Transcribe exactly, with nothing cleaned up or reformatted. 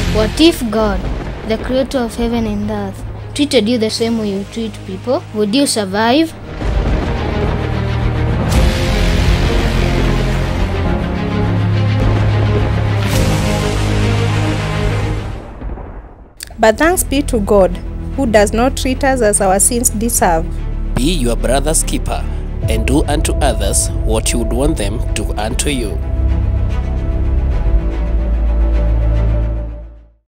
What if God, the creator of heaven and earth, treated you the same way you treat people? Would you survive? But thanks be to God, who does not treat us as our sins deserve. Be your brother's keeper, and do unto others what you would want them to unto you.